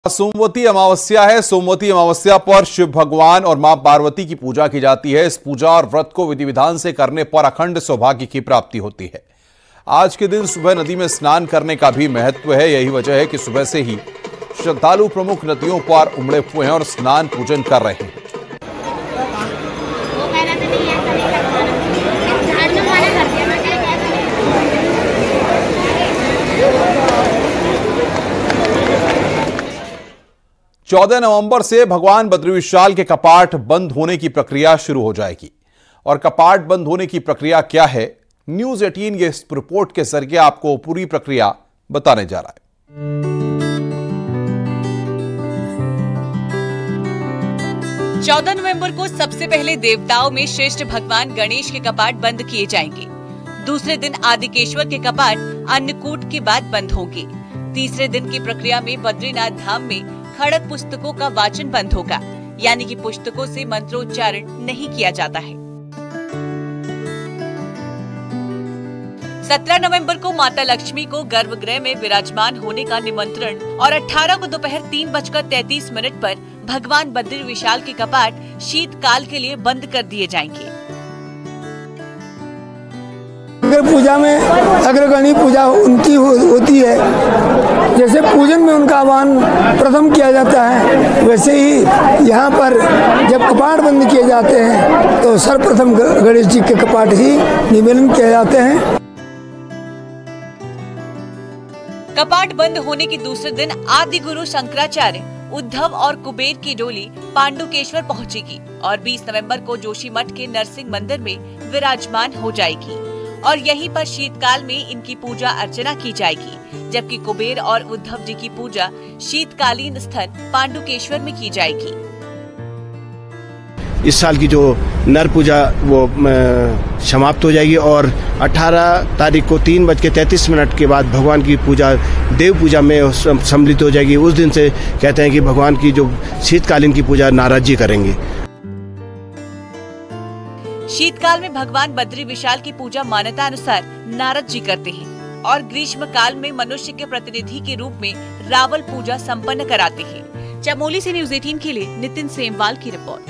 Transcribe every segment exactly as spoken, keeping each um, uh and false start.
सोमवती अमावस्या है। सोमवती अमावस्या पर शिव भगवान और मां पार्वती की पूजा की जाती है। इस पूजा और व्रत को विधि विधान से करने पर अखंड सौभाग्य की प्राप्ति होती है। आज के दिन सुबह नदी में स्नान करने का भी महत्व है। यही वजह है कि सुबह से ही श्रद्धालु प्रमुख नदियों पर उमड़े हुए हैं और स्नान पूजन कर रहे हैं। चौदह नवंबर से भगवान बद्री विशाल के कपाट बंद होने की प्रक्रिया शुरू हो जाएगी। और कपाट बंद होने की प्रक्रिया क्या है, न्यूज़ अठारह के इस रिपोर्ट के जरिए आपको पूरी प्रक्रिया बताने जा रहा है। चौदह नवंबर को सबसे पहले देवताओं में श्रेष्ठ भगवान गणेश के कपाट बंद किए जाएंगे। दूसरे दिन आदिकेश्वर के कपाट अन्नकूट के बाद बंद होंगे। तीसरे दिन की प्रक्रिया में बद्रीनाथ धाम में खड़क पुस्तकों का वाचन बंद होगा, यानी कि पुस्तकों से मंत्रोच्चारण नहीं किया जाता है। सत्रह नवंबर को माता लक्ष्मी को गर्भगृह में विराजमान होने का निमंत्रण और अठारह को दोपहर तीन बजकर तैतीस मिनट पर भगवान बद्री विशाल के कपाट शीतकाल के लिए बंद कर दिए जाएंगे। पूजा में अग्रगणी पूजा उनकी हो, होती है। जैसे पूजन में उनका आह्वान प्रथम किया जाता है, वैसे ही यहाँ पर जब कपाट बंद किए जाते हैं तो सर्वप्रथम गणेश जी के कपाट ही निवेदन किए जाते हैं। कपाट बंद होने के दूसरे दिन आदि गुरु शंकराचार्य, उद्धव और कुबेर की डोली पांडुकेश्वर पहुंचेगी और बीस नवंबर को जोशीमठ के नरसिंह मंदिर में विराजमान हो जाएगी और यहीं पर शीतकाल में इनकी पूजा अर्चना की जाएगी, जबकि कुबेर और उद्धव जी की पूजा शीतकालीन स्थल पांडुकेश्वर में की जाएगी। इस साल की जो नर पूजा वो समाप्त हो जाएगी और अठारह तारीख को तीन बज के तैंतीस मिनट के बाद भगवान की पूजा देव पूजा में सम्मिलित हो जाएगी। उस दिन से कहते हैं कि भगवान की जो शीतकालीन की पूजा नारद जी करेंगे। शीतकाल में भगवान बद्री विशाल की पूजा मान्यता अनुसार नारद जी करते हैं और ग्रीष्म काल में मनुष्य के प्रतिनिधि के रूप में रावल पूजा संपन्न कराते हैं। चमोली से न्यूज़ अठारह के लिए नितिन सेमवाल की रिपोर्ट।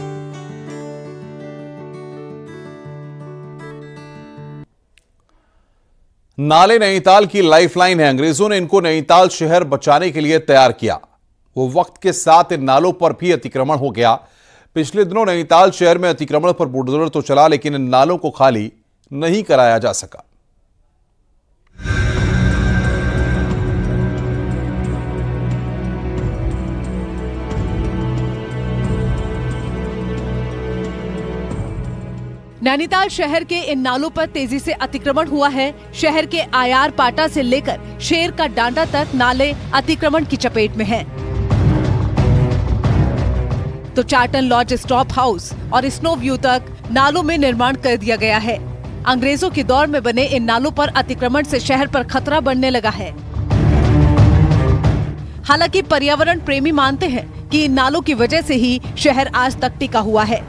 नाले नैनीताल की लाइफलाइन है। अंग्रेजों ने इनको नैनीताल शहर बचाने के लिए तैयार किया। वो वक्त के साथ इन नालों पर भी अतिक्रमण हो गया। पिछले दिनों नैनीताल शहर में अतिक्रमण पर बुलडोजर तो चला, लेकिन इन नालों को खाली नहीं कराया जा सका। नैनीताल शहर के इन नालों पर तेजी से अतिक्रमण हुआ है। शहर के आयार पाटा से लेकर शेर का डांडा तक नाले अतिक्रमण की चपेट में हैं। तो चार्टन लॉज स्टॉप हाउस और स्नो व्यू तक नालों में निर्माण कर दिया गया है। अंग्रेजों के दौर में बने इन नालों पर अतिक्रमण से शहर पर खतरा बढ़ने लगा है। हालांकि पर्यावरण प्रेमी मानते हैं कि इन नालों की वजह से ही शहर आज तक टिका हुआ है।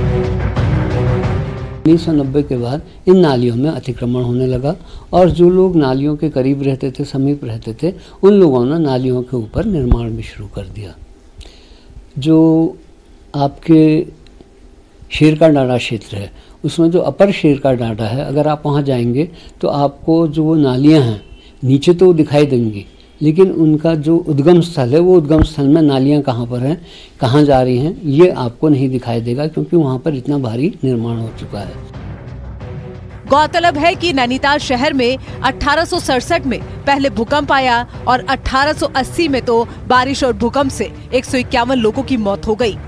उन्नीस सौ नब्बे के बाद इन नालियों में अतिक्रमण होने लगा और जो लोग नालियों के करीब रहते थे, समीप रहते थे, उन लोगों ने नालियों के ऊपर निर्माण भी शुरू कर दिया। जो आपके शेर का डांडा क्षेत्र है, उसमें जो अपर शेर का डांडा है, अगर आप वहाँ जाएंगे तो आपको जो वो नालियाँ हैं नीचे तो दिखाई देंगी, लेकिन उनका जो उद्गम स्थल है, वो उद्गम स्थल में नालियाँ कहाँ पर हैं, कहाँ जा रही हैं, ये आपको नहीं दिखाई देगा, क्योंकि वहाँ पर इतना भारी निर्माण हो चुका है। गौरतलब है कि नैनीताल शहर में अठारह सौ सड़सठ में पहले भूकंप आया और अठारह सौ अस्सी में तो बारिश और भूकंप से एक सौ इक्यावन लोगों की मौत हो गई।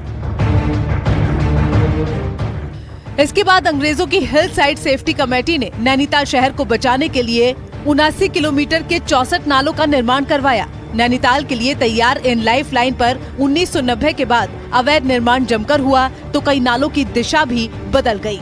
इसके बाद अंग्रेजों की हिल साइड सेफ्टी कमेटी ने नैनीताल शहर को बचाने के लिए उनासी किलोमीटर के चौसठ नालों का निर्माण करवाया। नैनीताल के लिए तैयार इन लाइफ लाइन पर उन्नीस सौ नब्बे के बाद अवैध निर्माण जमकर हुआ तो कई नालों की दिशा भी बदल गई,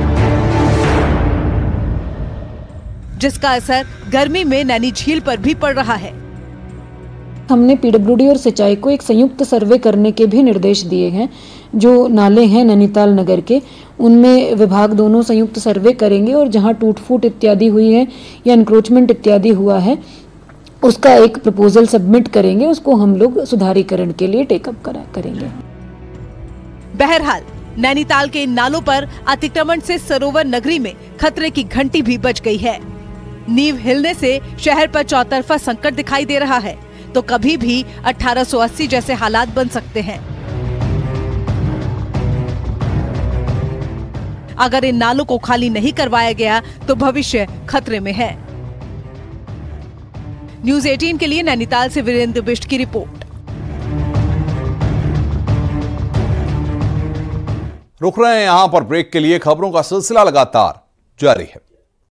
जिसका असर गर्मी में नैनी झील पर भी पड़ रहा है। हमने पीडब्ल्यूडी और सिंचाई को एक संयुक्त सर्वे करने के भी निर्देश दिए हैं। जो नाले हैं नैनीताल नगर के, उनमें विभाग दोनों संयुक्त सर्वे करेंगे और जहां टूट फूट इत्यादि हुई है या एनक्रोचमेंट इत्यादि हुआ है उसका एक प्रपोजल सबमिट करेंगे, उसको हम लोग सुधारीकरण के लिए टेकअप करा करेंगे। बहरहाल नैनीताल के इन नालों पर अतिक्रमण से सरोवर नगरी में खतरे की घंटी भी बज गई है। नींव हिलने से शहर पर चौतरफा संकट दिखाई दे रहा है, तो कभी भी अठारह सौ अस्सी जैसे हालात बन सकते हैं। अगर इन नालों को खाली नहीं करवाया गया तो भविष्य खतरे में है। न्यूज़ अठारह के लिए नैनीताल से वीरेंद्र बिष्ट की रिपोर्ट। रुक रहे हैं यहां पर ब्रेक के लिए। खबरों का सिलसिला लगातार जारी है।